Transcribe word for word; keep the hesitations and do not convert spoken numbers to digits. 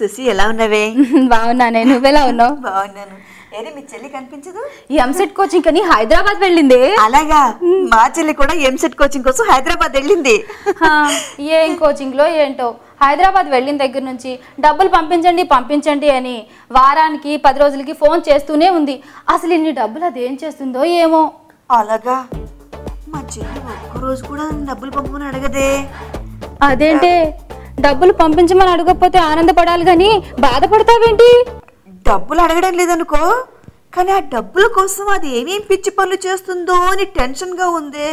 సుసి ఎలా ఉన్నావే? బాగున్నానే, నువ్వెలా ఉన్నావు? బాగున్నాను. ఏది మీ చెల్లి కనిపించదు? ఈ ఎంసెట్ కోచింగ్ కని హైదరాబాద్ వెళ్ళింది. అలాగా? మా చెల్లి కూడా ఎంసెట్ కోచింగ్ కోసం హైదరాబాద్ వెళ్ళింది. ఏం కోచింగ్ లో ఏంటో, హైదరాబాద్ వెళ్ళిన దగ్గర నుంచి డబ్బులు పంపించండి పంపించండి అని వారానికి పది రోజులకి ఫోన్ చేస్తూనే ఉంది. అసలు ఇన్ని డబ్బులు అది ఏం చేస్తుందో ఏమో. అలాగా? మా చెల్లి ఒక్కరోజు కూడా డబ్బులు పంపమని అడగదే. అదేంటే, డబ్బులు పంపించమని అడగకపోతే ఆనందపడాలి గాని బాధపడతావేంటి? డబ్బులు అడగడం లేదనుకో, కానీ ఆ డబ్బుల కోసం అది ఏమేం పిచ్చి పనులు చేస్తుందో అని టెన్షన్ గా ఉంది.